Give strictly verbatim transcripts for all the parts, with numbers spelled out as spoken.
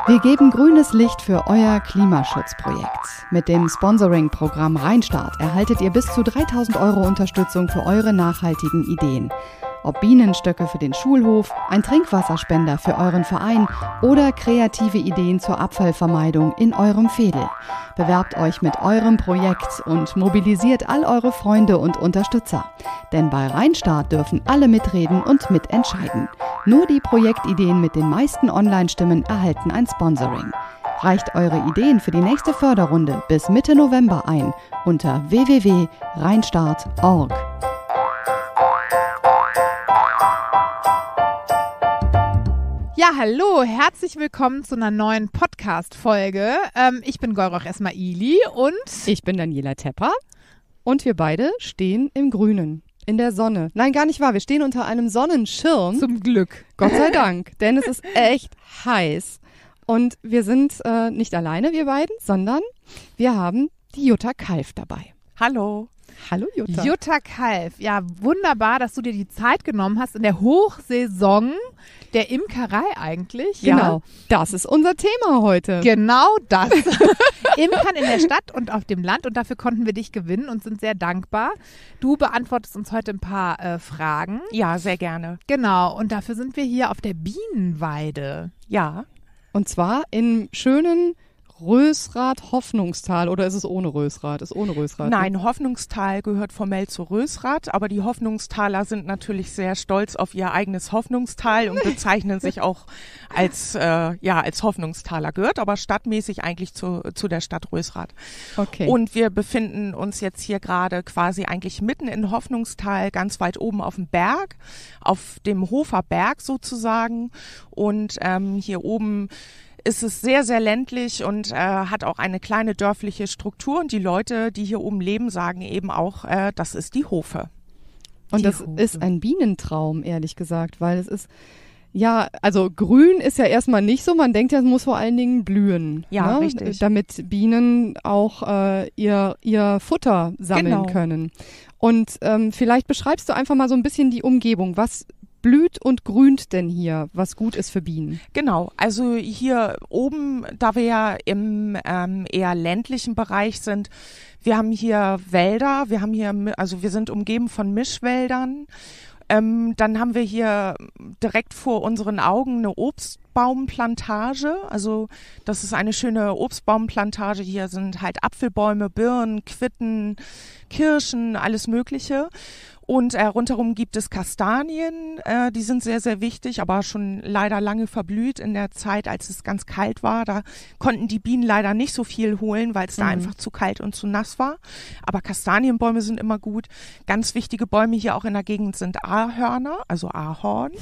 Wir geben grünes Licht für euer Klimaschutzprojekt. Mit dem Sponsoring-Programm Rheinstart erhaltet ihr bis zu dreitausend Euro Unterstützung für eure nachhaltigen Ideen. Ob Bienenstöcke für den Schulhof, ein Trinkwasserspender für euren Verein oder kreative Ideen zur Abfallvermeidung in eurem Veedel. Bewerbt euch mit eurem Projekt und mobilisiert all eure Freunde und Unterstützer. Denn bei Rheinstart dürfen alle mitreden und mitentscheiden. Nur die Projektideen mit den meisten Online-Stimmen erhalten ein Sponsoring. Reicht eure Ideen für die nächste Förderrunde bis Mitte November ein unter w w w punkt rheinstart punkt org. Ja, hallo, herzlich willkommen zu einer neuen Podcast-Folge. Ähm, ich bin Golrach Esmaili und ich bin Daniela Tepper und wir beide stehen im Grünen, in der Sonne. Nein, gar nicht wahr, wir stehen unter einem Sonnenschirm. Zum Glück. Gott sei Dank, denn es ist echt heiß. Und wir sind äh, nicht alleine, wir beiden, sondern wir haben die Jutta Kalf dabei. Hallo. Hallo Jutta. Jutta Kalf, ja wunderbar, dass du dir die Zeit genommen hast in der Hochsaison der Imkerei eigentlich. Genau, Ja. Das ist unser Thema heute. Genau das. Imkern in der Stadt und auf dem Land und dafür konnten wir dich gewinnen und sind sehr dankbar. Du beantwortest uns heute ein paar äh, Fragen. Ja, sehr gerne. Genau, und dafür sind wir hier auf der Bienenweide. Ja. Und zwar im schönen Rösrath-Hoffnungstal, oder ist es ohne Rösrath? Ist ohne Rösrath? Nein, ne? Hoffnungstal gehört formell zu Rösrath, aber die Hoffnungstaler sind natürlich sehr stolz auf ihr eigenes Hoffnungstal und bezeichnen sich auch als, äh, ja, als Hoffnungstaler. Gehört aber stadtmäßig eigentlich zu, zu der Stadt Rösrath. Okay. Und wir befinden uns jetzt hier gerade quasi eigentlich mitten in Hoffnungstal, ganz weit oben auf dem Berg, auf dem Hofer Berg sozusagen. Und ähm, hier oben ist es sehr, sehr ländlich und äh, hat auch eine kleine dörfliche Struktur. Und die Leute, die hier oben leben, sagen eben auch, äh, das ist die Hofe. Und die das Hofe. ist ein Bienentraum, ehrlich gesagt, weil es ist, ja, also grün ist ja erstmal nicht so. Man denkt ja, es muss vor allen Dingen blühen. Ja, ne? richtig. Damit Bienen auch äh, ihr, ihr Futter sammeln Genau. können. Und ähm, vielleicht beschreibst du einfach mal so ein bisschen die Umgebung. Was blüht und grünt denn hier, was gut ist für Bienen? Genau, also hier oben, da wir ja im ähm, eher ländlichen Bereich sind, wir haben hier Wälder, wir haben hier, also wir sind umgeben von Mischwäldern. Ähm, dann haben wir hier direkt vor unseren Augen eine Obstbaumplantage. Also das ist eine schöne Obstbaumplantage. Hier sind halt Apfelbäume, Birnen, Quitten, Kirschen, alles Mögliche. Und äh, rundherum gibt es Kastanien, äh, die sind sehr, sehr wichtig, aber schon leider lange verblüht in der Zeit, als es ganz kalt war. Da konnten die Bienen leider nicht so viel holen, weil es da Mhm. einfach zu kalt und zu nass war. Aber Kastanienbäume sind immer gut. Ganz wichtige Bäume hier auch in der Gegend sind Ahörner, also Ahorn.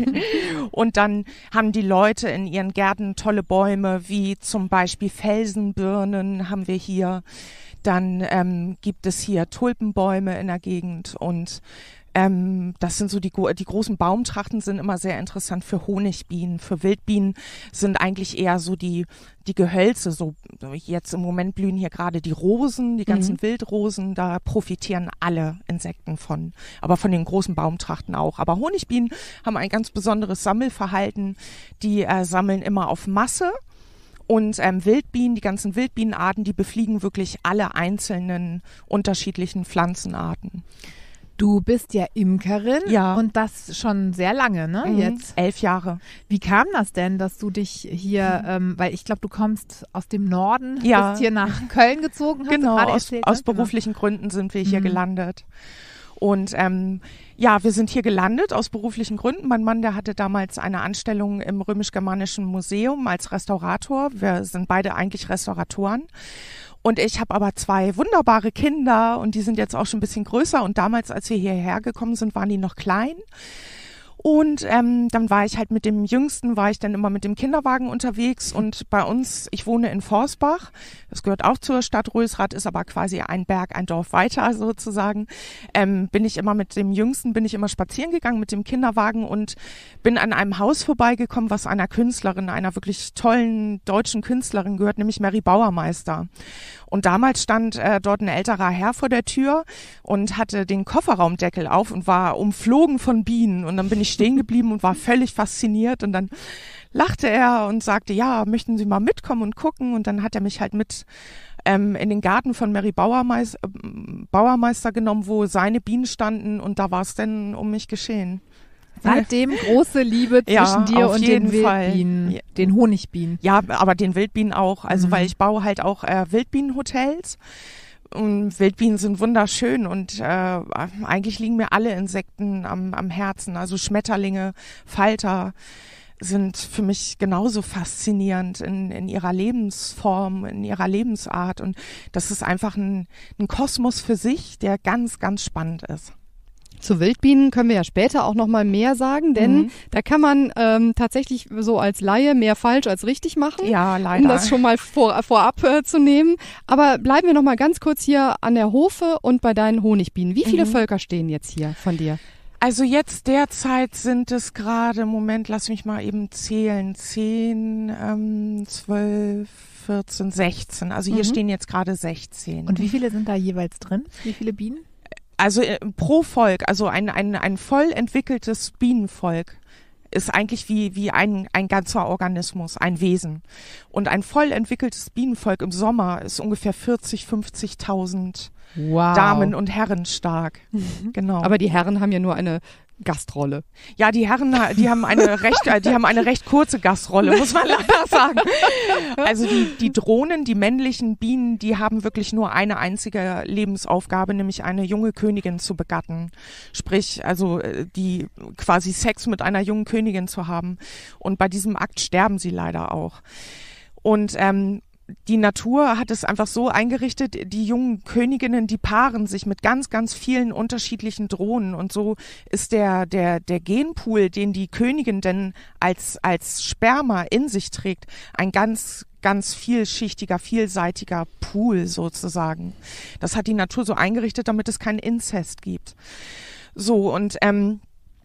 Und dann haben die Leute in ihren Gärten tolle Bäume, wie zum Beispiel Felsenbirnen haben wir hier. Dann ähm, gibt es hier Tulpenbäume in der Gegend und ähm, das sind so die, die großen Baumtrachten sind immer sehr interessant für Honigbienen. Für Wildbienen sind eigentlich eher so die, die Gehölze, so jetzt im Moment blühen hier gerade die Rosen, die ganzen Mhm. Wildrosen, da profitieren alle Insekten von, aber von den großen Baumtrachten auch. Aber Honigbienen haben ein ganz besonderes Sammelverhalten, die äh, sammeln immer auf Masse. Und ähm, Wildbienen, die ganzen Wildbienenarten, die befliegen wirklich alle einzelnen unterschiedlichen Pflanzenarten. Du bist ja Imkerin Ja. und das schon sehr lange, ne? Mhm. Jetzt. Elf Jahre. Wie kam das denn, dass du dich hier, ähm, weil ich glaube, du kommst aus dem Norden, Ja. bist hier nach Köln gezogen, hast Genau, du gerade aus, erzählt, aus ne? Genau. beruflichen Gründen sind wir hier Mhm. gelandet. Und ähm, ja, wir sind hier gelandet aus beruflichen Gründen. Mein Mann, der hatte damals eine Anstellung im Römisch-Germanischen Museum als Restaurator. Wir sind beide eigentlich Restauratoren. Und ich habe aber zwei wunderbare Kinder und die sind jetzt auch schon ein bisschen größer. Und damals, als wir hierher gekommen sind, waren die noch klein. Und ähm, dann war ich halt mit dem Jüngsten, war ich dann immer mit dem Kinderwagen unterwegs und bei uns, ich wohne in Forsbach, das gehört auch zur Stadt Rösrath, ist aber quasi ein Berg, ein Dorf weiter sozusagen, ähm, bin ich immer mit dem Jüngsten, bin ich immer spazieren gegangen mit dem Kinderwagen und bin an einem Haus vorbeigekommen, was einer Künstlerin, einer wirklich tollen deutschen Künstlerin gehört, nämlich Mary Bauermeister. Und damals stand äh, dort ein älterer Herr vor der Tür und hatte den Kofferraumdeckel auf und war umflogen von Bienen. Und dann bin ich stehen geblieben und war völlig fasziniert. Und dann lachte er und sagte, ja, möchten Sie mal mitkommen und gucken? Und dann hat er mich halt mit ähm, in den Garten von Mary Bauermeister, äh, Bauermeister genommen, wo seine Bienen standen, und da war es dann um mich geschehen. Seitdem große Liebe zwischen Ja, dir auf und jeden den Fall. Wildbienen, Ja. den Honigbienen. Ja, aber den Wildbienen auch. Also Mhm. weil ich baue halt auch äh, Wildbienenhotels. Und Wildbienen sind wunderschön und äh, eigentlich liegen mir alle Insekten am, am Herzen. Also Schmetterlinge, Falter sind für mich genauso faszinierend in, in ihrer Lebensform, in ihrer Lebensart. Und das ist einfach ein, ein Kosmos für sich, der ganz, ganz spannend ist. Zu Wildbienen können wir ja später auch noch mal mehr sagen, denn Mhm. da kann man ähm, tatsächlich so als Laie mehr falsch als richtig machen. Ja, leider. Um das schon mal vor, vorab äh, zu nehmen. Aber bleiben wir noch mal ganz kurz hier an der Hofe und bei deinen Honigbienen. Wie viele Mhm. Völker stehen jetzt hier von dir? Also jetzt derzeit sind es gerade, Moment, lass mich mal eben zählen, zehn, ähm, zwölf, vierzehn, sechzehn. Also hier Mhm. stehen jetzt gerade sechzehn. Und wie viele sind da jeweils drin? Wie viele Bienen? Also äh, pro Volk, also ein, ein, ein voll entwickeltes Bienenvolk ist eigentlich wie, wie ein, ein ganzer Organismus, ein Wesen. Und ein voll entwickeltes Bienenvolk im Sommer ist ungefähr vierzig, fünfzigtausend Wow. Damen und Herren stark. Genau. Aber die Herren haben ja nur eine Gastrolle. Ja, die Herren, die haben eine recht, äh, die haben eine recht kurze Gastrolle, muss man leider sagen. Also die, die Drohnen, die männlichen Bienen, die haben wirklich nur eine einzige Lebensaufgabe, nämlich eine junge Königin zu begatten. Sprich, also äh, die quasi Sex mit einer jungen Königin zu haben. Und bei diesem Akt sterben sie leider auch. Und ähm, die Natur hat es einfach so eingerichtet, die jungen Königinnen, die paaren sich mit ganz, ganz vielen unterschiedlichen Drohnen, und so ist der, der, der Genpool, den die Königin denn als, als Sperma in sich trägt, ein ganz, ganz vielschichtiger, vielseitiger Pool sozusagen. Das hat die Natur so eingerichtet, damit es keinen Inzest gibt. So, und, ähm,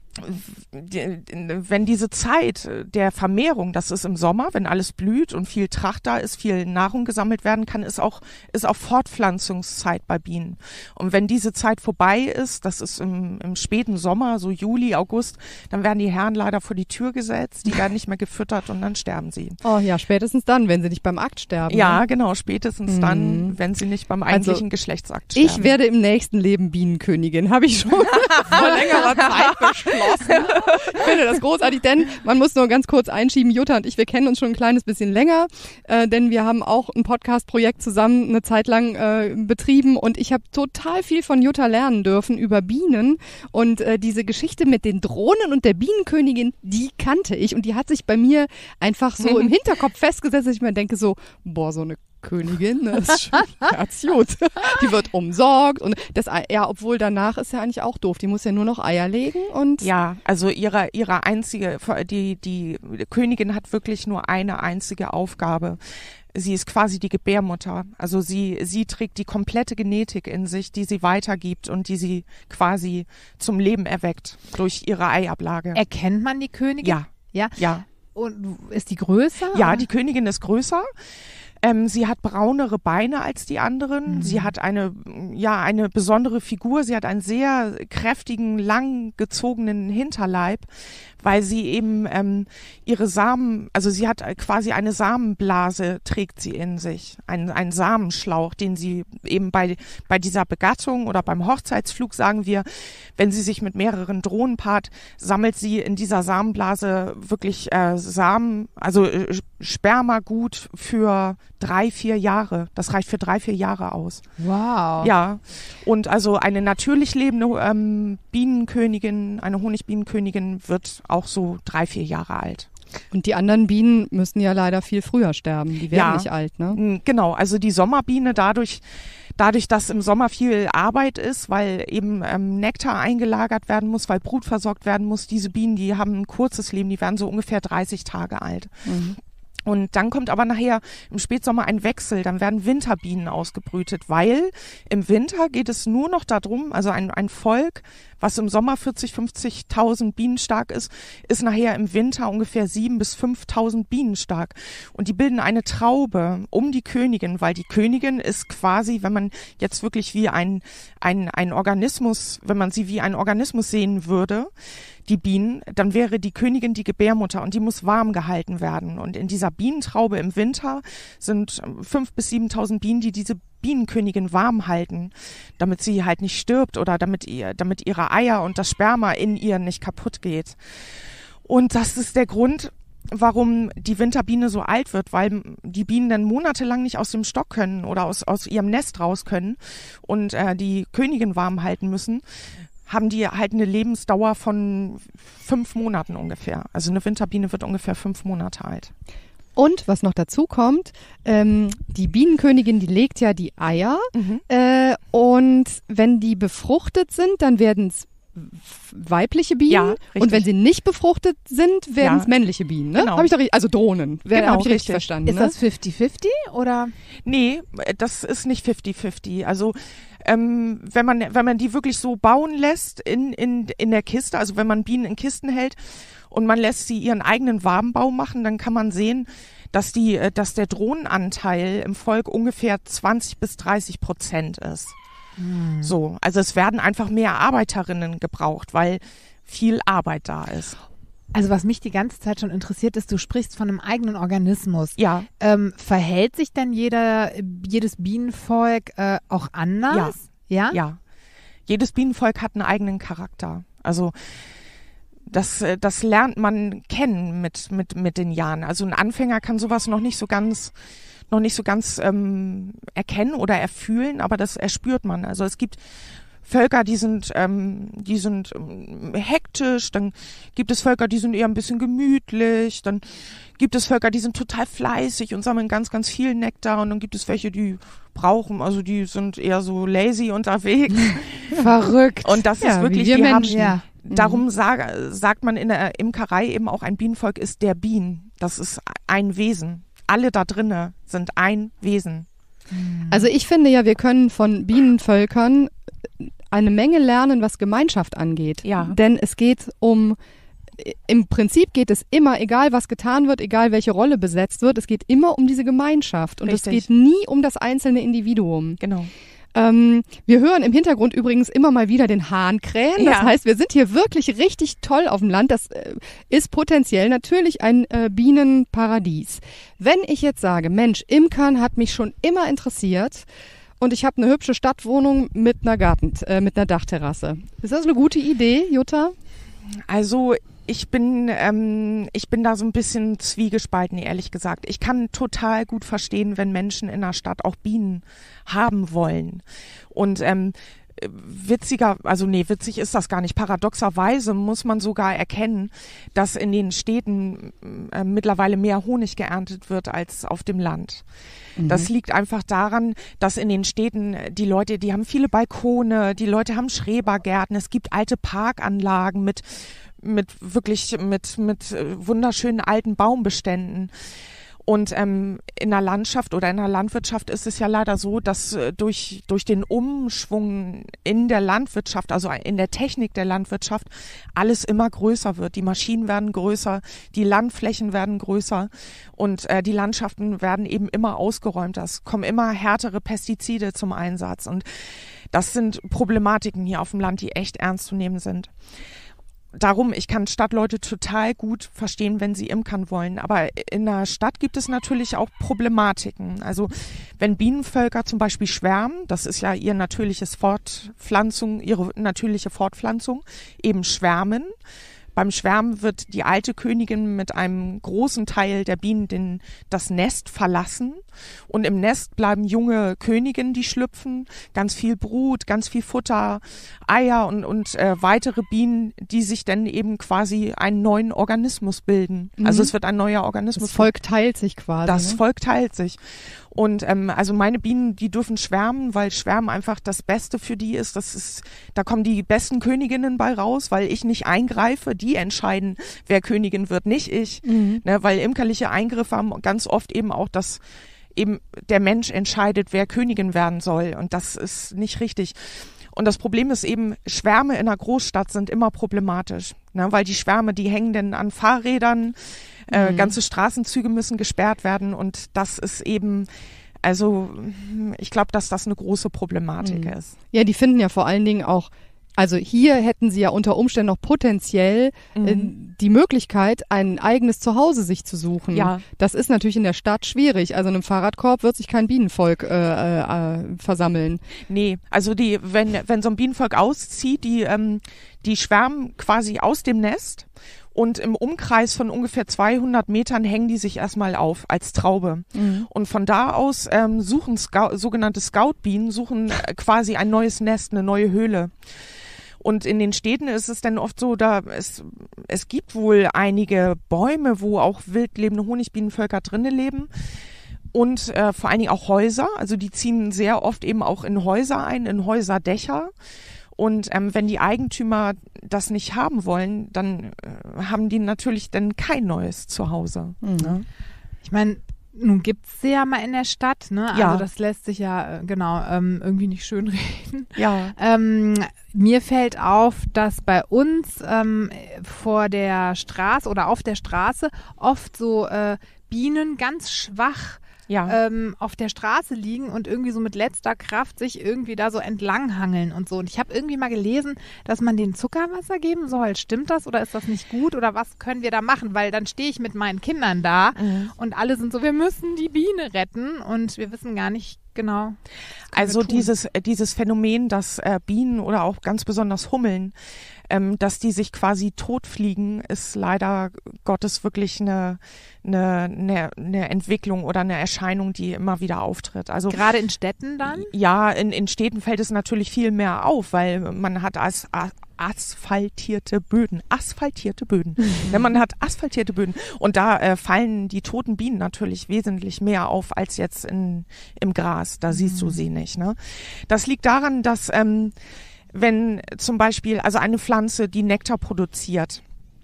wenn diese Zeit der Vermehrung, das ist im Sommer, wenn alles blüht und viel Tracht da ist, viel Nahrung gesammelt werden kann, ist auch, ist auch Fortpflanzungszeit bei Bienen. Und wenn diese Zeit vorbei ist, das ist im, im späten Sommer, so Juli, August, dann werden die Herren leider vor die Tür gesetzt, die werden nicht mehr gefüttert und dann sterben sie. Oh ja, spätestens dann, wenn sie nicht beim Akt sterben. Ja, ne? genau, spätestens Mhm. dann, wenn sie nicht beim Also, eigentlichen Geschlechtsakt sterben. Ich werde im nächsten Leben Bienenkönigin, habe ich schon vor längerer Zeit beschlossen. Ich finde das großartig, denn man muss nur ganz kurz einschieben, Jutta und ich, wir kennen uns schon ein kleines bisschen länger, äh, denn wir haben auch ein Podcast-Projekt zusammen eine Zeit lang äh, betrieben, und ich habe total viel von Jutta lernen dürfen über Bienen, und äh, diese Geschichte mit den Drohnen und der Bienenkönigin, die kannte ich, und die hat sich bei mir einfach so im Hinterkopf festgesetzt, dass ich mir denke so, boah, so eine Königin, ne, ist schon herzgut. Die wird umsorgt, und das, ja, obwohl danach ist ja eigentlich auch doof. Die muss ja nur noch Eier legen und. Ja, also ihre, ihre einzige, die, die Königin hat wirklich nur eine einzige Aufgabe. Sie ist quasi die Gebärmutter. Also sie, sie trägt die komplette Genetik in sich, die sie weitergibt und die sie quasi zum Leben erweckt durch ihre Eiablage. Erkennt man die Königin? Ja, Ja. ja. Und ist die größer? Ja, die Königin ist größer. Ähm, sie hat braunere Beine als die anderen. Mhm. Sie hat eine, ja, eine besondere Figur. Sie hat einen sehr kräftigen, lang gezogenen Hinterleib, weil sie eben ähm, ihre Samen, also sie hat quasi eine Samenblase, trägt sie in sich, einen, einen Samenschlauch, den sie eben bei, bei dieser Begattung oder beim Hochzeitsflug, sagen wir, wenn sie sich mit mehreren Drohnen paart, sammelt sie in dieser Samenblase wirklich äh, Samen, also äh, Sperma gut für drei, vier Jahre. Das reicht für drei, vier Jahre aus. Wow. Ja, und also eine natürlich lebende ähm, Bienenkönigin, eine Honigbienenkönigin wird auch so drei, vier Jahre alt. Und die anderen Bienen müssen ja leider viel früher sterben. Die werden Ja. nicht alt, ne? Mm, Genau, also die Sommerbiene dadurch, dadurch, dass im Sommer viel Arbeit ist, weil eben ähm, Nektar eingelagert werden muss, weil Brut versorgt werden muss, diese Bienen, die haben ein kurzes Leben, die werden so ungefähr dreißig Tage alt. Mhm. Und dann kommt aber nachher im Spätsommer ein Wechsel, dann werden Winterbienen ausgebrütet, weil im Winter geht es nur noch darum, also ein, ein Volk, was im Sommer vierzig, fünfzigtausend Bienen stark ist, ist nachher im Winter ungefähr sieben bis fünftausend Bienen stark. Und die bilden eine Traube um die Königin, weil die Königin ist quasi, wenn man jetzt wirklich wie ein, ein, ein Organismus, wenn man sie wie ein Organismus sehen würde, die Bienen, dann wäre die Königin die Gebärmutter und die muss warm gehalten werden. Und in dieser Bienentraube im Winter sind fünftausend bis siebentausend Bienen, die diese Bienenkönigin warm halten, damit sie halt nicht stirbt oder damit ihr, damit ihre Eier und das Sperma in ihr nicht kaputt geht. Und das ist der Grund, warum die Winterbiene so alt wird, weil die Bienen dann monatelang nicht aus dem Stock können oder aus, aus ihrem Nest raus können und äh, die Königin warm halten müssen, haben die halt eine Lebensdauer von fünf Monaten ungefähr. Also eine Winterbiene wird ungefähr fünf Monate alt. Und was noch dazu kommt, ähm, die Bienenkönigin, die legt ja die Eier Mhm. äh, und wenn die befruchtet sind, dann werden es weibliche Bienen Ja, richtig. und wenn sie nicht befruchtet sind, werden es Ja. männliche Bienen. Ne? Genau. Hab ich doch richtig, also Drohnen. Wer, Genau, hab ich richtig, richtig. verstanden. Ist ne? das fifty fifty oder? Nee, das ist nicht fifty fifty. Also ähm, wenn man wenn man die wirklich so bauen lässt in, in, in der Kiste, also wenn man Bienen in Kisten hält und man lässt sie ihren eigenen Wabenbau machen, dann kann man sehen, dass die, äh, dass der Drohnenanteil im Volk ungefähr zwanzig bis dreißig Prozent ist. Hm. So, also es werden einfach mehr Arbeiterinnen gebraucht, weil viel Arbeit da ist. Also was mich die ganze Zeit schon interessiert ist, du sprichst von einem eigenen Organismus. Ja, Ähm, verhält sich denn jeder, jedes Bienenvolk äh, auch anders? Ja. ja. Jedes Bienenvolk hat einen eigenen Charakter. Also das, äh, das lernt man kennen mit, mit, mit den Jahren. Also ein Anfänger kann sowas noch nicht so ganz, noch nicht so ganz ähm, erkennen oder erfühlen, aber das erspürt man. Also es gibt Völker, die sind, ähm, die sind ähm, hektisch, dann gibt es Völker, die sind eher ein bisschen gemütlich, dann gibt es Völker, die sind total fleißig und sammeln ganz, ganz viel Nektar und dann gibt es welche, die brauchen, also die sind eher so lazy unterwegs. Verrückt. Und das Ja, ist wirklich, wie wir die Menschen. haben, Ja. darum sag, sagt man in der Imkerei eben auch, ein Bienenvolk ist der Bienen. Das ist ein Wesen. Alle da drinnen sind ein Wesen. Also ich finde ja, wir können von Bienenvölkern eine Menge lernen, was Gemeinschaft angeht. Ja. Denn es geht um, im Prinzip geht es immer, egal was getan wird, egal welche Rolle besetzt wird, es geht immer um diese Gemeinschaft. Und Richtig. es geht nie um das einzelne Individuum. Genau. Ähm, wir hören im Hintergrund übrigens immer mal wieder den Hahn krähen. Das Ja. heißt, wir sind hier wirklich richtig toll auf dem Land. Das äh, ist potenziell natürlich ein äh, Bienenparadies. Wenn ich jetzt sage, Mensch, Imkern hat mich schon immer interessiert und ich habe eine hübsche Stadtwohnung mit einer Garten, äh, mit einer Dachterrasse. Ist das eine gute Idee, Jutta? Also ich bin, ähm, ich bin da so ein bisschen zwiegespalten, ehrlich gesagt. Ich kann total gut verstehen, wenn Menschen in der Stadt auch Bienen haben wollen. Und ähm, witziger, also nee, witzig ist das gar nicht. Paradoxerweise muss man sogar erkennen, dass in den Städten äh, mittlerweile mehr Honig geerntet wird als auf dem Land. Das liegt einfach daran, dass in den Städten die Leute, die haben viele Balkone, die Leute haben Schrebergärten, es gibt alte Parkanlagen mit mit wirklich mit mit wunderschönen alten Baumbeständen. Und ähm, in der Landschaft oder in der Landwirtschaft ist es ja leider so, dass äh, durch durch den Umschwung in der Landwirtschaft, also in der Technik der Landwirtschaft, alles immer größer wird. Die Maschinen werden größer, die Landflächen werden größer und äh, die Landschaften werden eben immer ausgeräumter. Es kommen immer härtere Pestizide zum Einsatz und das sind Problematiken hier auf dem Land, die echt ernst zu nehmen sind. Darum, ich kann Stadtleute total gut verstehen, wenn sie imkern wollen. Aber in der Stadt gibt es natürlich auch Problematiken. Also wenn Bienenvölker zum Beispiel schwärmen, das ist ja ihr natürliches Fortpflanzung, ihre natürliche Fortpflanzung, eben schwärmen. Beim Schwärmen wird die alte Königin mit einem großen Teil der Bienen den, das Nest verlassen. Und im Nest bleiben junge Königinnen, die schlüpfen, ganz viel Brut, ganz viel Futter, Eier und, und äh, weitere Bienen, die sich dann eben quasi einen neuen Organismus bilden. Mhm. Also es wird ein neuer Organismus. Das Volk teilt sich quasi. Das ne? Volk teilt sich. Und ähm, also meine Bienen, die dürfen schwärmen, weil Schwärmen einfach das Beste für die ist. Das ist, da kommen die besten Königinnen bei raus, weil ich nicht eingreife. Die entscheiden, wer Königin wird, nicht ich. Mhm. Ne, weil imkerliche Eingriffe haben ganz oft eben auch das, eben der Mensch entscheidet, wer Königin werden soll. Und das ist nicht richtig. Und das Problem ist eben, Schwärme in einer Großstadt sind immer problematisch, ne, weil die Schwärme, die hängen dann an Fahrrädern, äh, Mhm. ganze Straßenzüge müssen gesperrt werden und das ist eben, also ich glaube, dass das eine große Problematik Mhm. ist. Ja, die finden ja vor allen Dingen auch Also hier hätten sie ja unter Umständen noch potenziell mhm. äh, die Möglichkeit, ein eigenes Zuhause sich zu suchen. Ja. Das ist natürlich in der Stadt schwierig. Also in einem Fahrradkorb wird sich kein Bienenvolk äh, äh, versammeln. Nee, also die, wenn, wenn so ein Bienenvolk auszieht, die, ähm, die schwärmen quasi aus dem Nest und im Umkreis von ungefähr zweihundert Metern hängen die sich erstmal auf als Traube. Mhm. Und von da aus ähm, suchen Scout, sogenannte Scoutbienen, suchen äh, quasi ein neues Nest, eine neue Höhle. Und in den Städten ist es dann oft so, da es, es gibt wohl einige Bäume, wo auch wild lebende Honigbienenvölker drinnen leben. Und äh, vor allen Dingen auch Häuser. Also die ziehen sehr oft eben auch in Häuser ein, in Häuserdächer. Und ähm, wenn die Eigentümer das nicht haben wollen, dann äh, haben die natürlich dann kein neues Zuhause. Mhm. Ja. Ich meine, nun gibt's sie ja mal in der Stadt, ne? Also ja. das lässt sich ja, genau, ähm, irgendwie nicht schönreden. Ja. Ähm, mir fällt auf, dass bei uns ähm, vor der Straße oder auf der Straße oft so äh, Bienen ganz schwach Ja. Ähm, auf der Straße liegen und irgendwie so mit letzter Kraft sich irgendwie da so entlanghangeln und so. Und ich habe irgendwie mal gelesen, dass man denen Zuckerwasser geben soll. Stimmt das oder ist das nicht gut oder was können wir da machen? Weil dann stehe ich mit meinen Kindern da mhm. und alle sind so, wir müssen die Biene retten und wir wissen gar nicht genau. Also dieses, dieses Phänomen, dass äh, Bienen oder auch ganz besonders Hummeln, ähm, dass die sich quasi totfliegen, ist leider Gottes wirklich eine, eine, eine, eine Entwicklung oder eine Erscheinung, die immer wieder auftritt. Also gerade in Städten dann? Ja, in, in Städten fällt es natürlich viel mehr auf, weil man hat als asphaltierte Böden, asphaltierte Böden. Mhm. Ja, man hat asphaltierte Böden und da äh, fallen die toten Bienen natürlich wesentlich mehr auf als jetzt in, im Gras. Da mhm. siehst du sie nicht. Ne? Das liegt daran, dass ähm, wenn zum Beispiel, also eine Pflanze, die Nektar produziert,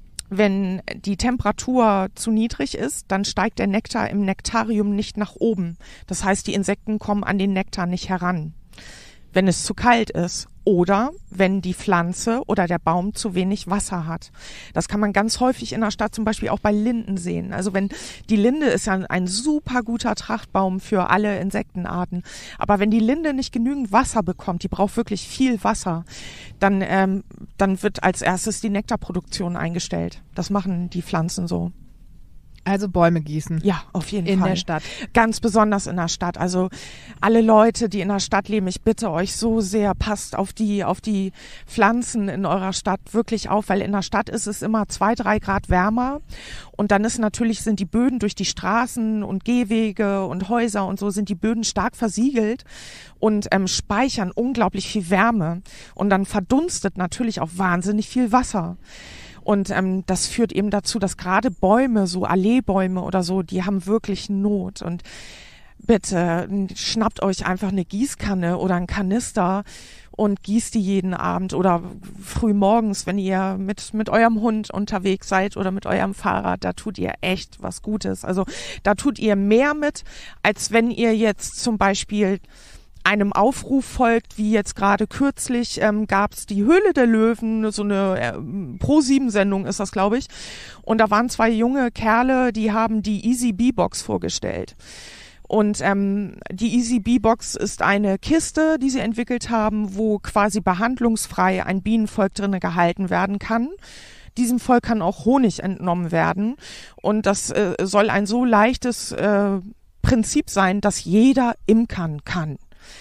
wenn die Temperatur zu niedrig ist, dann steigt der Nektar im Nektarium nicht nach oben. Das heißt, die Insekten kommen an den Nektar nicht heran, wenn es zu kalt ist oder wenn die Pflanze oder der Baum zu wenig Wasser hat. Das kann man ganz häufig in der Stadt zum Beispiel auch bei Linden sehen. Also wenn die Linde ist ja ein super guter Trachtbaum für alle Insektenarten, aber wenn die Linde nicht genügend Wasser bekommt, die braucht wirklich viel Wasser, dann, ähm, dann wird als erstes die Nektarproduktion eingestellt. Das machen die Pflanzen so. Also Bäume gießen. Ja, auf jeden in Fall. In der Stadt. Ganz besonders in der Stadt. Also alle Leute, die in der Stadt leben, ich bitte euch so sehr, passt auf die, auf die Pflanzen in eurer Stadt wirklich auf, weil in der Stadt ist es immer zwei, drei Grad wärmer. Und dann ist natürlich, sind die Böden durch die Straßen und Gehwege und Häuser und so, sind die Böden stark versiegelt und ähm, speichern unglaublich viel Wärme. Und dann verdunstet natürlich auch wahnsinnig viel Wasser. Und ähm, das führt eben dazu, dass gerade Bäume, so Alleebäume oder so, die haben wirklich Not. Und bitte schnappt euch einfach eine Gießkanne oder einen Kanister und gießt die jeden Abend oder früh morgens, wenn ihr mit mit eurem Hund unterwegs seid oder mit eurem Fahrrad. Da tut ihr echt was Gutes. Also da tut ihr mehr mit, als wenn ihr jetzt zum Beispiel einem Aufruf folgt, wie jetzt gerade kürzlich ähm, gab es die Höhle der Löwen, so eine äh, Pro sieben Sendung ist das, glaube ich. Und da waren zwei junge Kerle, die haben die Easy Bee Box vorgestellt. Und ähm, die Easy Bee Box ist eine Kiste, die sie entwickelt haben, wo quasi behandlungsfrei ein Bienenvolk drinne gehalten werden kann. Diesem Volk kann auch Honig entnommen werden. Und das äh, soll ein so leichtes äh, Prinzip sein, dass jeder imkern kann.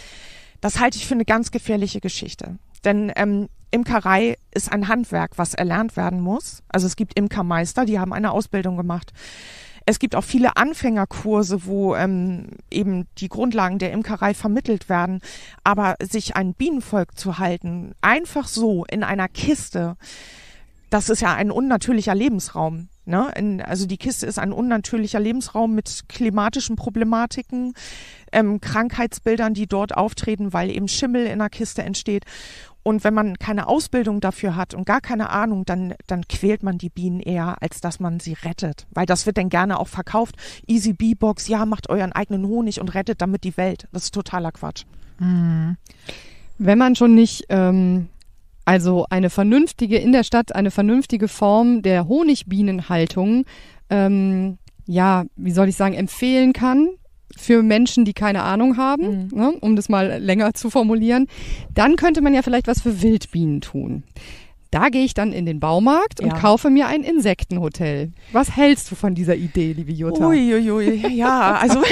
Das halte ich für eine ganz gefährliche Geschichte. Denn ähm, Imkerei ist ein Handwerk, was erlernt werden muss. Also es gibt Imkermeister, die haben eine Ausbildung gemacht. Es gibt auch viele Anfängerkurse, wo ähm, eben die Grundlagen der Imkerei vermittelt werden. Aber sich ein Bienenvolk zu halten, einfach so in einer Kiste, das ist ja ein unnatürlicher Lebensraum. Ne? In, also die Kiste ist ein unnatürlicher Lebensraum mit klimatischen Problematiken, ähm, Krankheitsbildern, die dort auftreten, weil eben Schimmel in der Kiste entsteht. Und wenn man keine Ausbildung dafür hat und gar keine Ahnung, dann, dann quält man die Bienen eher, als dass man sie rettet. Weil das wird dann gerne auch verkauft. Easy Bee Box, ja, macht euren eigenen Honig und rettet damit die Welt. Das ist totaler Quatsch. Mhm. Wenn man schon nicht... Ähm Also eine vernünftige, in der Stadt eine vernünftige Form der Honigbienenhaltung, ähm, ja, wie soll ich sagen, empfehlen kann, für Menschen, die keine Ahnung haben, mhm. ne, um das mal länger zu formulieren. Dann könnte man ja vielleicht was für Wildbienen tun. Da gehe ich dann in den Baumarkt und ja. kaufe mir ein Insektenhotel. Was hältst du von dieser Idee, liebe Jutta? Uiuiui, ui, ui. Ja, also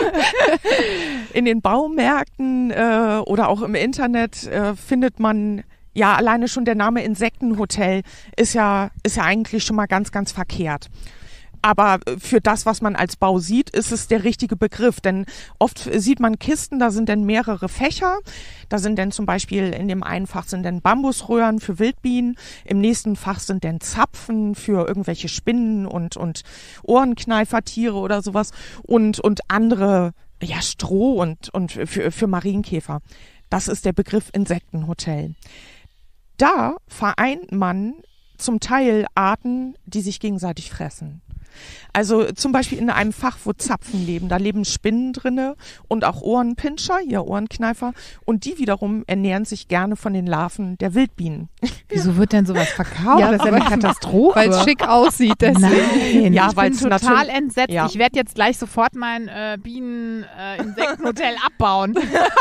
in den Baumärkten äh, oder auch im Internet äh, findet man ja alleine schon der Name Insektenhotel ist ja ist ja eigentlich schon mal ganz, ganz verkehrt. Aber für das, was man als Bau sieht, ist es der richtige Begriff. Denn oft sieht man Kisten, da sind dann mehrere Fächer. Da sind dann zum Beispiel in dem einen Fach sind dann Bambusröhren für Wildbienen. Im nächsten Fach sind dann Zapfen für irgendwelche Spinnen und, und Ohrenkneifertiere oder sowas. Und, und andere, ja, Stroh und, und für, für Marienkäfer. Das ist der Begriff Insektenhotel. Da vereint man zum Teil Arten, die sich gegenseitig fressen. Also zum Beispiel in einem Fach, wo Zapfen leben, da leben Spinnen drinne und auch Ohrenpinscher, ja Ohrenkneifer, und die wiederum ernähren sich gerne von den Larven der Wildbienen. Wieso wird denn sowas verkauft? Ja, das ist ja eine Katastrophe. Weil es schick aussieht, deswegen. Nein, ja, weil es total entsetzt. Ja. Ich werde jetzt gleich sofort mein äh, Bienen-Insektenhotel äh, abbauen.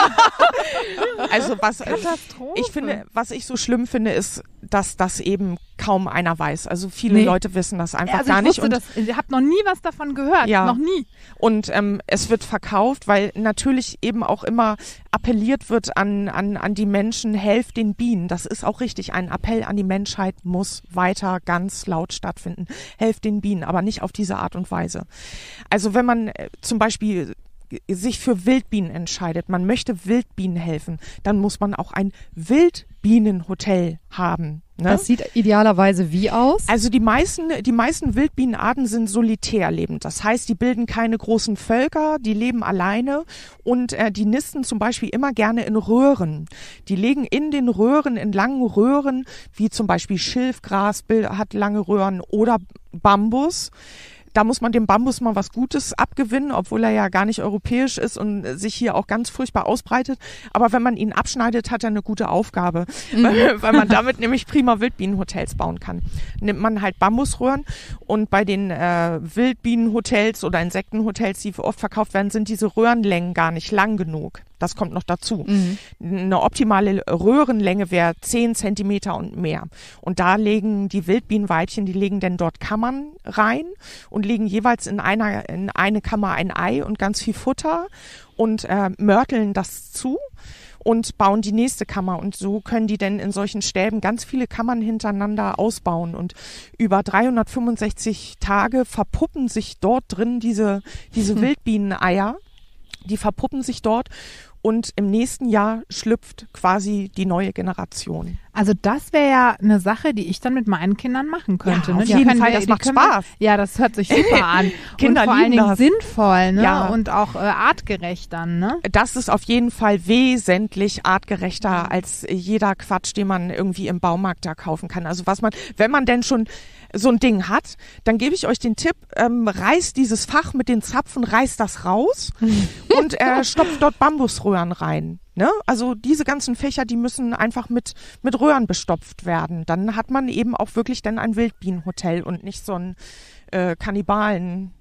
Also was ich finde, was ich so schlimm finde, ist, dass das eben kaum einer weiß. Also viele nee. Leute wissen das einfach also gar nicht. Und das, ihr habt noch nie was davon gehört. Ja. Noch nie. Und ähm, es wird verkauft, weil natürlich eben auch immer appelliert wird an, an, an die Menschen, helft den Bienen. Das ist auch richtig. Ein Appell an die Menschheit muss weiter ganz laut stattfinden. Helft den Bienen, aber nicht auf diese Art und Weise. Also wenn man äh, zum Beispiel sich für Wildbienen entscheidet, man möchte Wildbienen helfen, dann muss man auch ein Wildbienenhotel haben. Ne? Das sieht idealerweise wie aus? Also die meisten, die meisten Wildbienenarten sind solitär lebend. Das heißt, die bilden keine großen Völker, die leben alleine und äh, die nisten zum Beispiel immer gerne in Röhren. Die legen in den Röhren, in langen Röhren, wie zum Beispiel Schilfgras hat lange Röhren oder Bambus. Da muss man dem Bambus mal was Gutes abgewinnen, obwohl er ja gar nicht europäisch ist und sich hier auch ganz furchtbar ausbreitet. Aber wenn man ihn abschneidet, hat er eine gute Aufgabe, mhm. weil, weil man damit nämlich prima Wildbienenhotels bauen kann. Nimmt man halt Bambusröhren und bei den äh, Wildbienenhotels oder Insektenhotels, die oft verkauft werden, sind diese Röhrenlängen gar nicht lang genug. Das kommt noch dazu. Mhm. Eine optimale Röhrenlänge wäre zehn Zentimeter und mehr. Und da legen die Wildbienenweibchen, die legen dann dort Kammern rein und legen jeweils in einer in eine Kammer ein Ei und ganz viel Futter und äh, mörteln das zu und bauen die nächste Kammer. Und so können die denn in solchen Stäben ganz viele Kammern hintereinander ausbauen. Und über dreihundertfünfundsechzig Tage verpuppen sich dort drin diese, diese hm. Wildbieneneier. Die verpuppen sich dort und im nächsten Jahr schlüpft quasi die neue Generation. Also das wäre ja eine Sache, die ich dann mit meinen Kindern machen könnte. Ja, ne? auf jeden Fall, das macht Spaß. Wir, ja, das hört sich super an. Kinder und vor allen lieben Dingen das. sinnvoll, ne? Ja. Und auch äh, artgerecht dann, ne? Das ist auf jeden Fall wesentlich artgerechter als jeder Quatsch, den man irgendwie im Baumarkt da kaufen kann. Also was man, wenn man denn schon so ein Ding hat, dann gebe ich euch den Tipp, ähm, reißt dieses Fach mit den Zapfen, reißt das raus und äh, stopft dort Bambusröhren rein. Ne? Also diese ganzen Fächer, die müssen einfach mit, mit Röhren bestopft werden. Dann hat man eben auch wirklich dann ein Wildbienenhotel und nicht so ein äh, Kannibalen...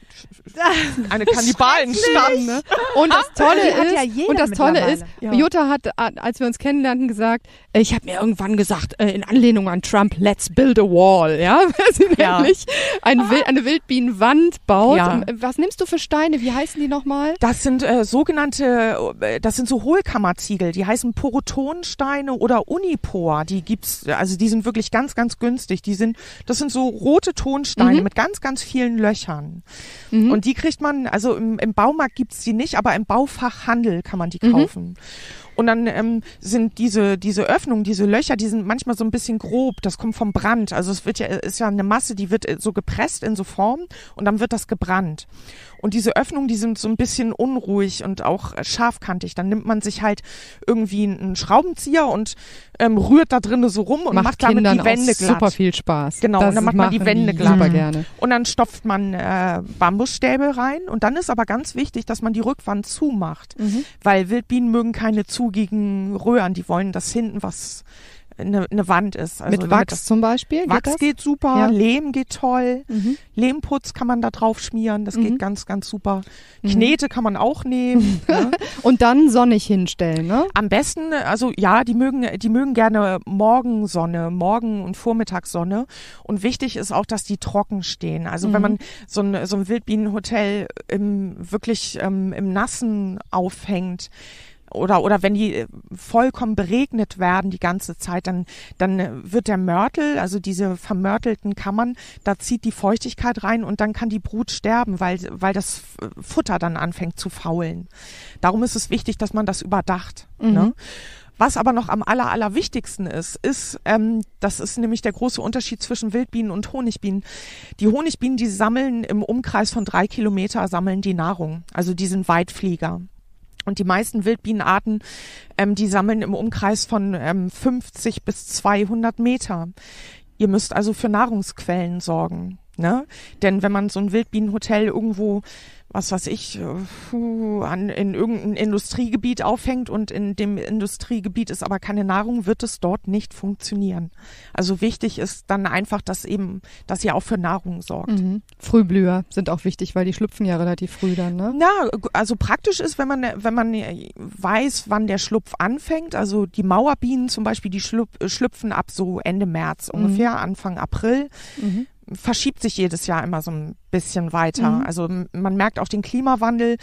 eine Kannibalenstamm. Ne? Und das Tolle Ach, ist, ja jeder und das Tolle ist, ja. Jutta hat, als wir uns kennenlernten, gesagt, ich habe mir irgendwann gesagt, äh, in Anlehnung an Trump, let's build a wall, ja, weil sie ja. nämlich ein Wild, eine Wildbienenwand baut. Ja. Was nimmst du für Steine? Wie heißen die nochmal? Das sind äh, sogenannte, äh, das sind so Hohlkammerziegel, die heißen Porotonsteine oder Unipor, die gibt's, also die sind wirklich ganz, ganz günstig. Die sind, das sind so rote Tonsteine mhm. mit ganz, ganz vielen Löchern. Mhm. Und die kriegt man, also im, im Baumarkt gibt's die nicht, aber im Baufachhandel kann man die kaufen. Mhm. Und dann ähm, sind diese diese Öffnungen, diese Löcher, die sind manchmal so ein bisschen grob. Das kommt vom Brand. Also es wird ja ist ja eine Masse, die wird so gepresst in so Form und dann wird das gebrannt. Und diese Öffnungen, die sind so ein bisschen unruhig und auch scharfkantig. Dann nimmt man sich halt irgendwie einen Schraubenzieher und ähm, rührt da drinnen so rum und macht, macht damit Kindern die Wände glatt. Super viel Spaß. Genau, das und dann macht man die Wände glatt. Super gerne. Und dann stopft man äh, Bambusstäbe rein. Und dann ist aber ganz wichtig, dass man die Rückwand zumacht. Mhm. Weil Wildbienen mögen keine zugigen Röhren. Die wollen, dass hinten was eine, eine Wand ist. Also mit Wachs zum Beispiel? Wachs geht, das? geht super, ja. Lehm geht toll, mhm. Lehmputz kann man da drauf schmieren, das mhm. geht ganz, ganz super. Mhm. Knete kann man auch nehmen. ne? Und dann sonnig hinstellen, ne? Am besten, also ja, die mögen, die mögen gerne Morgensonne, Morgen- und Vormittagssonne. Und wichtig ist auch, dass die trocken stehen. Also mhm. wenn man so ein, so ein Wildbienenhotel im, wirklich ähm, im Nassen aufhängt, Oder, oder wenn die vollkommen beregnet werden die ganze Zeit, dann, dann wird der Mörtel, also diese vermörtelten Kammern, da zieht die Feuchtigkeit rein und dann kann die Brut sterben, weil, weil das Futter dann anfängt zu faulen. Darum ist es wichtig, dass man das überdacht. Mhm. Ne? Was aber noch am aller, aller wichtigsten ist, ist, ähm, das ist nämlich der große Unterschied zwischen Wildbienen und Honigbienen. Die Honigbienen, die sammeln im Umkreis von drei Kilometer, sammeln die Nahrung. Also die sind Weitflieger. Und die meisten Wildbienenarten, ähm, die sammeln im Umkreis von ähm, fünfzig bis zweihundert Meter. Ihr müsst also für Nahrungsquellen sorgen, ne? Denn wenn man so ein Wildbienenhotel irgendwo, was weiß ich, uh, an, in irgendein Industriegebiet aufhängt und in dem Industriegebiet ist aber keine Nahrung, wird es dort nicht funktionieren. Also wichtig ist dann einfach, dass eben, dass ihr auch für Nahrung sorgt. Mhm. Frühblüher sind auch wichtig, weil die schlüpfen ja relativ früh dann, ne? Ja, also praktisch ist, wenn man, wenn man weiß, wann der Schlupf anfängt. Also die Mauerbienen zum Beispiel, die schlüpfen ab so Ende März ungefähr, mhm. Anfang April. Mhm. Verschiebt sich jedes Jahr immer so ein bisschen weiter. Mhm. Also man merkt auch den Klimawandel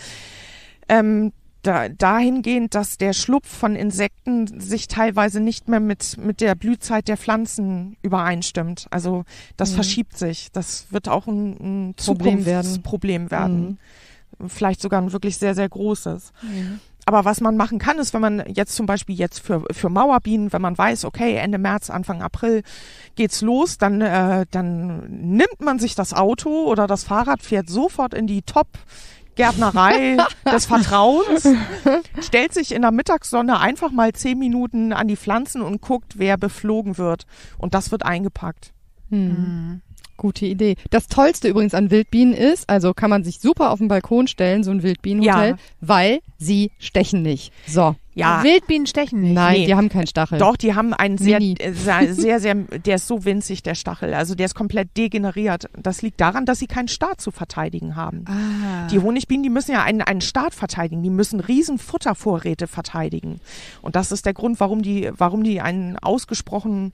ähm, da, dahingehend, dass der Schlupf von Insekten sich teilweise nicht mehr mit, mit der Blühzeit der Pflanzen übereinstimmt. Also das mhm. verschiebt sich. Das wird auch ein, ein Problem werden. Problem werden. Mhm. Vielleicht sogar ein wirklich sehr, sehr großes. Mhm. Aber was man machen kann, ist, wenn man jetzt zum Beispiel jetzt für, für Mauerbienen, wenn man weiß, okay, Ende März, Anfang April geht's los, dann, äh, dann nimmt man sich das Auto oder das Fahrrad, fährt sofort in die Top-Gärtnerei des Vertrauens, stellt sich in der Mittagssonne einfach mal zehn Minuten an die Pflanzen und guckt, wer beflogen wird. Und das wird eingepackt. Hm. Mhm. Gute Idee. Das Tollste übrigens an Wildbienen ist, also kann man sich super auf den Balkon stellen, so ein Wildbienenhotel, ja. weil sie stechen nicht. So. Ja. Wildbienen stechen nicht. Nein, nee. Die haben keinen Stachel. Doch, die haben einen sehr, sehr, sehr, sehr, der ist so winzig, der Stachel. Also der ist komplett degeneriert. Das liegt daran, dass sie keinen Staat zu verteidigen haben. Ah. Die Honigbienen, die müssen ja einen, einen Staat verteidigen. Die müssen riesen Futtervorräte verteidigen. Und das ist der Grund, warum die, warum die einen ausgesprochen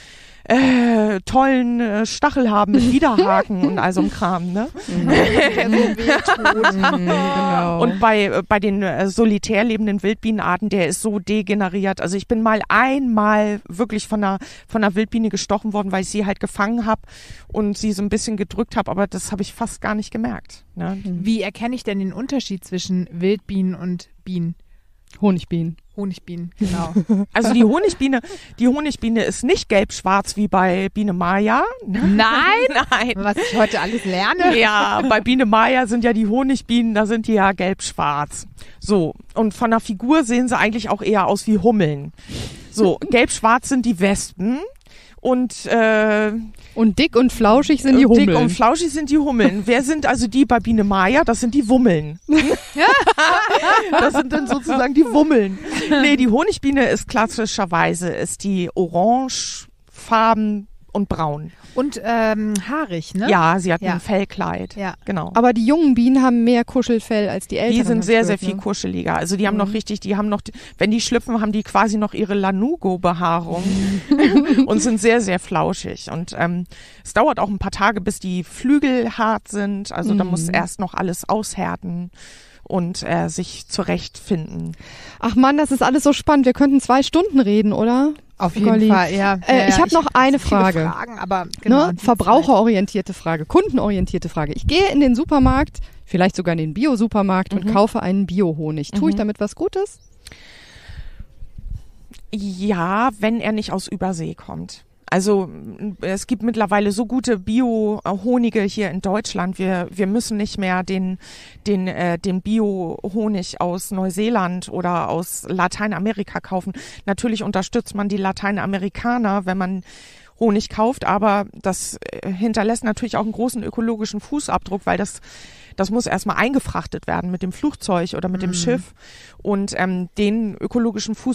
Äh, tollen äh, Stachel haben mit Widerhaken und all so einem Kram, ne? Mhm. Der so wehtut. Mhm, genau. Und bei, äh, bei den äh, solitär lebenden Wildbienenarten, der ist so degeneriert. Also ich bin mal einmal wirklich von einer, von einer Wildbiene gestochen worden, weil ich sie halt gefangen habe und sie so ein bisschen gedrückt habe, aber das habe ich fast gar nicht gemerkt. Ne? Wie erkenne ich denn den Unterschied zwischen Wildbienen und Bienen? Honigbienen. Honigbienen, genau. Also die Honigbiene, die Honigbiene ist nicht gelb-schwarz wie bei Biene Maya. Nein? Nein. Was ich heute alles lerne. Ja, bei Biene Maya sind ja die Honigbienen, da sind die ja gelb-schwarz. So, und von der Figur sehen sie eigentlich auch eher aus wie Hummeln. So, gelb-schwarz sind die Wespen. Und, äh, und dick und flauschig sind die Hummeln. Dick und flauschig sind die Hummeln. Wer sind also die bei Biene Maya? Das sind die Wummeln. Das sind dann sozusagen die Wummeln. Nee, die Honigbiene ist klassischerweise ist die orangefarben und braun. Und ähm, haarig, ne? Ja, sie hat ja. ein Fellkleid. Ja. Genau. Aber die jungen Bienen haben mehr Kuschelfell als die älteren. Die sind sehr, sehr gehört, viel ne? kuscheliger. Also die haben mhm. noch richtig, die haben noch, wenn die schlüpfen, haben die quasi noch ihre Lanugo-Behaarung und sind sehr, sehr flauschig. Und ähm, es dauert auch ein paar Tage, bis die Flügel hart sind. Also mhm. da muss erst noch alles aushärten und äh, sich zurechtfinden. Ach Mann, das ist alles so spannend. Wir könnten zwei Stunden reden, oder? Auf jeden Golli. Fall, ja. Äh, ja ich habe noch hab eine viele Frage. Fragen, aber genau, ne? Verbraucherorientierte Frage, kundenorientierte Frage. Ich gehe in den Supermarkt, vielleicht sogar in den Bio-Supermarkt mhm. und kaufe einen Bio-Honig. Tue mhm. ich damit was Gutes? Ja, wenn er nicht aus Übersee kommt. Also es gibt mittlerweile so gute Bio-Honige hier in Deutschland. Wir wir müssen nicht mehr den den äh, den Bio-Honig aus Neuseeland oder aus Lateinamerika kaufen. Natürlich unterstützt man die Lateinamerikaner, wenn man Honig kauft, aber das hinterlässt natürlich auch einen großen ökologischen Fußabdruck, weil das das muss erstmal eingefrachtet werden mit dem Flugzeug oder mit dem mhm. Schiff und ähm, den ökologischen Fußabdruck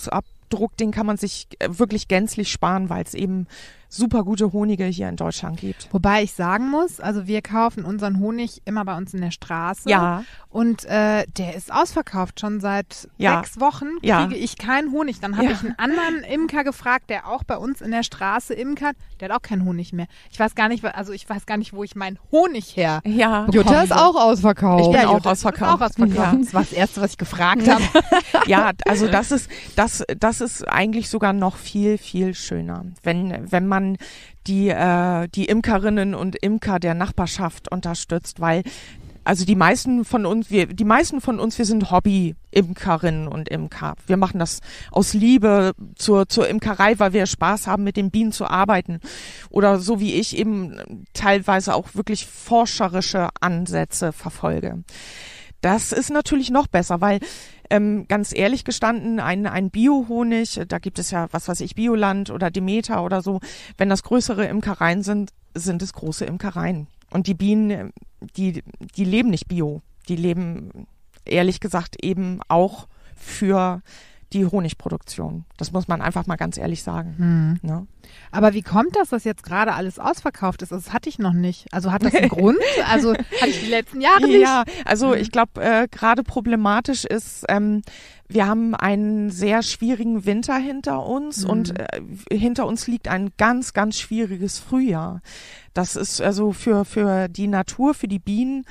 Druck, den kann man sich wirklich gänzlich sparen, weil es eben super gute Honige hier in Deutschland gibt. Wobei ich sagen muss, also wir kaufen unseren Honig immer bei uns in der Straße. Ja. Und äh, der ist ausverkauft. Schon seit ja. sechs Wochen kriege ja. ich keinen Honig. Dann habe ja. ich einen anderen Imker gefragt, der auch bei uns in der Straße imkert. Der hat auch keinen Honig mehr. Ich weiß gar nicht, also ich weiß gar nicht, wo ich meinen Honig her Ja. Jutta ist auch ausverkauft. Ich bin ja, auch Jutta ausverkauft. Ist auch ausverkauft. Ja. Das war das Erste, was ich gefragt habe. Ja, also das ist, das, das ist eigentlich sogar noch viel, viel schöner. Wenn, wenn man die, äh, die Imkerinnen und Imker der Nachbarschaft unterstützt, weil also die meisten von uns, wir, die meisten von uns, wir sind Hobby-Imkerinnen und Imker. Wir machen das aus Liebe zur, zur Imkerei, weil wir Spaß haben, mit den Bienen zu arbeiten. Oder so wie ich eben teilweise auch wirklich forscherische Ansätze verfolge. Das ist natürlich noch besser, weil ähm, ganz ehrlich gestanden, ein, ein Bio-Honig, da gibt es ja, was weiß ich, Bioland oder Demeter oder so, wenn das größere Imkereien sind, sind es große Imkereien. Und die Bienen, die, die leben nicht bio, die leben ehrlich gesagt eben auch für die Honigproduktion. Das muss man einfach mal ganz ehrlich sagen. Hm. Ne? Aber wie kommt das, dass jetzt gerade alles ausverkauft ist? Das hatte ich noch nicht. Also hat das einen Grund? Also hatte ich die letzten Jahre nicht? Ja, also ich glaube, äh, gerade problematisch ist, ähm, wir haben einen sehr schwierigen Winter hinter uns mhm. und äh, hinter uns liegt ein ganz, ganz schwieriges Frühjahr. Das ist also für, für die Natur, für die Bienen,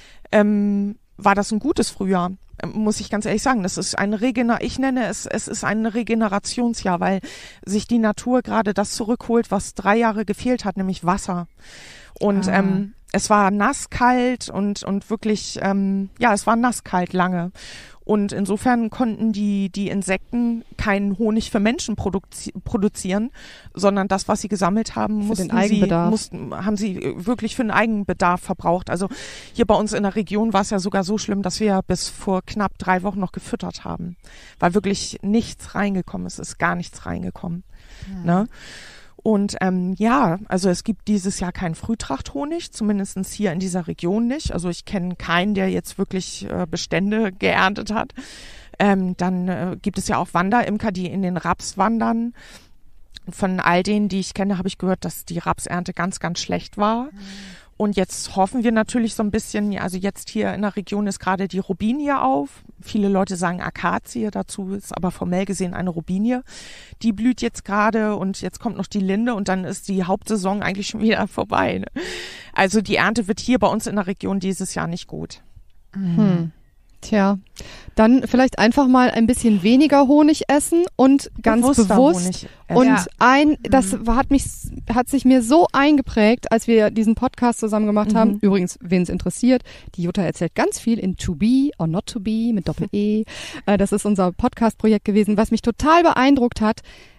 ähm, war das ein gutes Frühjahr. Muss ich ganz ehrlich sagen, das ist eine Regener, ich nenne es, es ist ein Regenerationsjahr, weil sich die Natur gerade das zurückholt, was drei Jahre gefehlt hat, nämlich Wasser. Und ah. ähm, es war nasskalt und und wirklich, ähm, ja, es war nasskalt lange. Und insofern konnten die die Insekten keinen Honig für Menschen produzi- produzieren, sondern das, was sie gesammelt haben, für mussten den Eigenbedarf. sie mussten, haben sie wirklich für den Eigenbedarf verbraucht. Also hier bei uns in der Region war es ja sogar so schlimm, dass wir bis vor knapp drei Wochen noch gefüttert haben, weil wirklich nichts reingekommen ist, ist gar nichts reingekommen. Mhm. Ne? Und ähm, ja, also es gibt dieses Jahr keinen Frühtrachthonig, zumindest hier in dieser Region nicht. Also ich kenne keinen, der jetzt wirklich äh, Bestände geerntet hat. Ähm, dann äh, gibt es ja auch Wanderimker, die in den Raps wandern. Von all denen, die ich kenne, habe ich gehört, dass die Rapsernte ganz, ganz schlecht war. Mhm. Und jetzt hoffen wir natürlich so ein bisschen, also jetzt hier in der Region ist gerade die Robinie auf. Viele Leute sagen Akazie dazu, ist aber formell gesehen eine Robinie. Die blüht jetzt gerade und jetzt kommt noch die Linde und dann ist die Hauptsaison eigentlich schon wieder vorbei. Ne? Also die Ernte wird hier bei uns in der Region dieses Jahr nicht gut. Hm. Tja, dann vielleicht einfach mal ein bisschen weniger Honig essen und ganz Bewusster bewusst Honig essen. und Ja. ein, das hat mich, hat sich mir so eingeprägt, als wir diesen Podcast zusammen gemacht Mhm. haben. Übrigens, wen es interessiert, die Jutta erzählt ganz viel in To Be or Not To Be mit Doppel-E. Äh, das ist unser Podcast-Projekt gewesen, was mich total beeindruckt hat.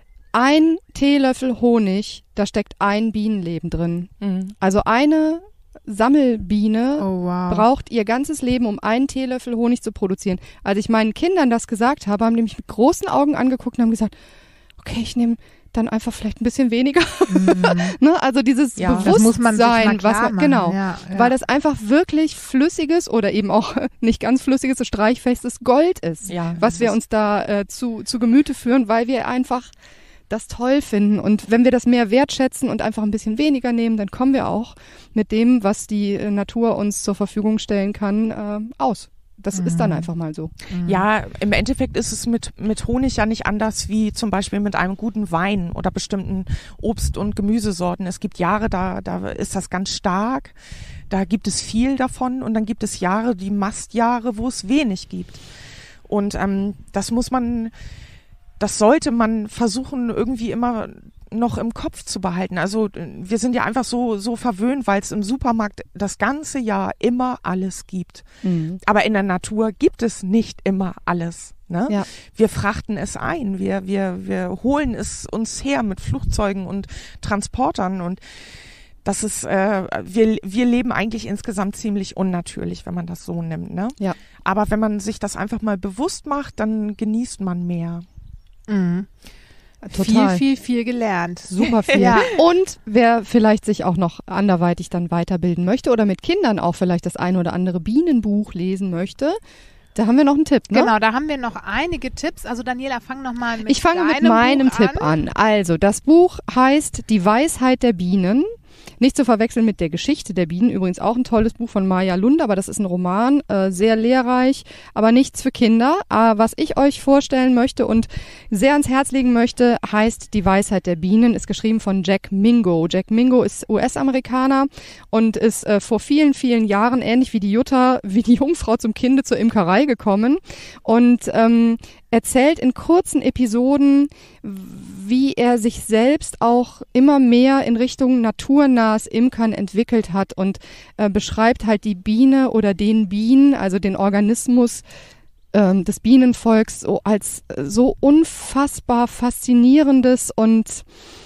Ein Teelöffel Honig, da steckt ein Bienenleben drin. Mhm. Also eine Sammelbiene Oh, wow. braucht ihr ganzes Leben, um einen Teelöffel Honig zu produzieren. Als ich meinen Kindern das gesagt habe, haben die mich mit großen Augen angeguckt und haben gesagt, okay, ich nehme dann einfach vielleicht ein bisschen weniger. Mhm. Ne? Also dieses Ja, Bewusstsein, das muss man sich mal klar was man, machen. genau, Ja, ja. weil das einfach wirklich flüssiges oder eben auch nicht ganz flüssiges, so streichfestes Gold ist, Ja, was das wir ist- uns da äh, zu, zu Gemüte führen, weil wir einfach das toll finden. Und wenn wir das mehr wertschätzen und einfach ein bisschen weniger nehmen, dann kommen wir auch mit dem, was die äh, Natur uns zur Verfügung stellen kann, äh, aus. Das Mhm. ist dann einfach mal so. Ja, im Endeffekt ist es mit, mit Honig ja nicht anders wie zum Beispiel mit einem guten Wein oder bestimmten Obst- und Gemüsesorten. Es gibt Jahre, da, da ist das ganz stark, da gibt es viel davon und dann gibt es Jahre, die Mastjahre, wo es wenig gibt. Und ähm, das muss man, das sollte man versuchen irgendwie immer noch im Kopf zu behalten. Also wir sind ja einfach so so verwöhnt, weil es im Supermarkt das ganze Jahr immer alles gibt. Mhm. Aber in der Natur gibt es nicht immer alles. Ne? Ja. Wir frachten es ein, wir, wir, wir holen es uns her mit Flugzeugen und Transportern und das ist, äh, wir, wir leben eigentlich insgesamt ziemlich unnatürlich, wenn man das so nimmt. Ne? Ja. Aber wenn man sich das einfach mal bewusst macht, dann genießt man mehr. Mhm. Total. Viel, viel, viel gelernt. Super viel. Ja. Und wer vielleicht sich auch noch anderweitig dann weiterbilden möchte oder mit Kindern auch vielleicht das ein oder andere Bienenbuch lesen möchte, Da haben wir noch einen Tipp, ne? Genau, da haben wir noch einige Tipps. Also Daniela, fang noch mal mit Ich fange mit meinem Buch Tipp an. an. Also, das Buch heißt Die Weisheit der Bienen. Nicht zu verwechseln mit der Geschichte der Bienen. Übrigens auch ein tolles Buch von Maja Lund, aber das ist ein Roman, äh, sehr lehrreich, aber nichts für Kinder. Äh, was ich euch vorstellen möchte und sehr ans Herz legen möchte, heißt Die Weisheit der Bienen, ist geschrieben von Jack Mingo. Jack Mingo ist U S-Amerikaner und ist äh, vor vielen, vielen Jahren, ähnlich wie die Jutta, wie die Jungfrau zum Kinde zur Imkerei gekommen und ähm, erzählt in kurzen Episoden, wie er sich selbst auch immer mehr in Richtung naturnahes Imkern entwickelt hat und äh, beschreibt halt die Biene oder den Bienen, also den Organismus ähm, des Bienenvolks, so als äh, so unfassbar faszinierendes und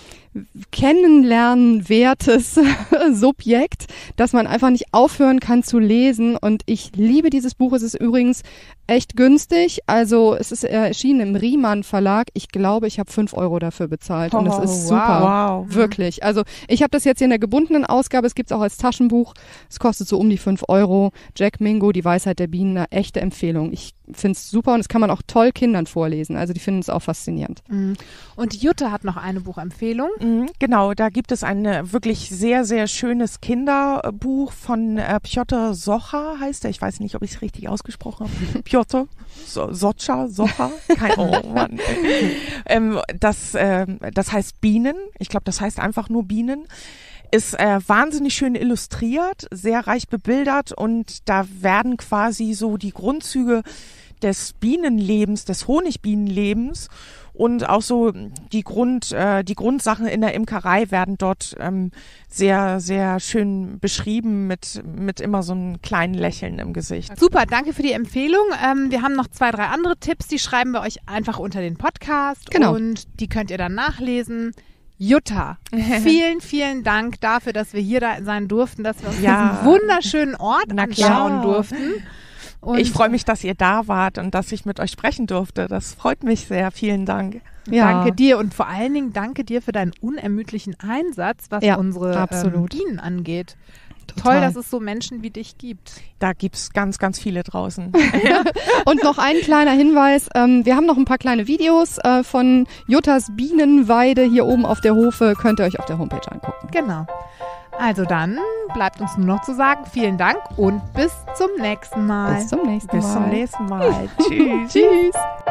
kennenlernwertes Subjekt, dass man einfach nicht aufhören kann zu lesen. Und ich liebe dieses Buch. Es ist übrigens echt günstig. Also es ist erschienen im Riemann Verlag. Ich glaube, ich habe fünf Euro dafür bezahlt. Und es Oh, ist super. wow. Wirklich. Also ich habe das jetzt hier in der gebundenen Ausgabe. Es gibt es auch als Taschenbuch. Es kostet so um die fünf Euro. Jack Mingo, Die Weisheit der Bienen, eine echte Empfehlung. Ich finde es super und das kann man auch toll Kindern vorlesen. Also die finden es auch faszinierend. Und Jutta hat noch eine Buchempfehlung. Genau, da gibt es ein äh, wirklich sehr, sehr schönes Kinderbuch von äh, Piotr Socha, heißt er. Ich weiß nicht, ob ich es richtig ausgesprochen habe. Piotr so, Socha, Socha, kein oh Mann. ähm, das, äh, das heißt Bienen. Ich glaube, das heißt einfach nur Bienen. Ist äh, wahnsinnig schön illustriert, sehr reich bebildert und da werden quasi so die Grundzüge des Bienenlebens, des Honigbienenlebens und auch so die Grund, äh, die Grundsachen in der Imkerei werden dort ähm, sehr, sehr schön beschrieben mit, mit immer so einem kleinen Lächeln im Gesicht. Super, danke für die Empfehlung. Ähm, wir haben noch zwei, drei andere Tipps, die schreiben wir euch einfach unter den Podcast Genau. Und die könnt ihr dann nachlesen. Jutta, vielen, vielen Dank dafür, dass wir hier da sein durften, dass wir uns Ja. diesen wunderschönen Ort Na anschauen klar. durften. Und Ich freue mich, dass ihr da wart und dass ich mit euch sprechen durfte. Das freut mich sehr. Vielen Dank. Ja. Danke dir und vor allen Dingen danke dir für deinen unermüdlichen Einsatz, was Ja, unsere ähm, absolut. Bienen angeht. Total. Toll, dass es so Menschen wie dich gibt. Da gibt's ganz, ganz viele draußen. Und noch ein kleiner Hinweis, ähm, wir haben noch ein paar kleine Videos äh, von Juttas Bienenweide hier oben auf der Hofe, könnt ihr euch auf der Homepage angucken. Genau. Also dann bleibt uns nur noch zu sagen, vielen Dank und bis zum nächsten Mal. Bis zum nächsten Bis Mal. zum nächsten Mal. Tschüss. Tschüss.